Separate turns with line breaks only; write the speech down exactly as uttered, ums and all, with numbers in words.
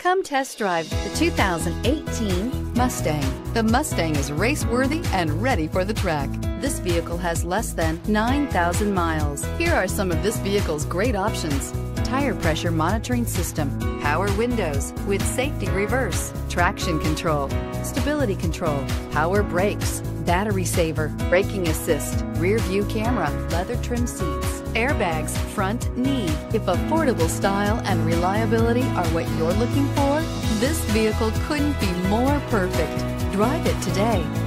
Come test drive the two thousand eighteen Mustang. The Mustang is race-worthy and ready for the track. This vehicle has less than nine thousand miles. Here are some of this vehicle's great options: tire pressure monitoring system, power windows with safety reverse, traction control, stability control, power brakes, battery saver, braking assist, rear view camera, leather trim seats, airbags, front knee. If affordable style and reliability are what you're looking for, this vehicle couldn't be more perfect. Drive it today.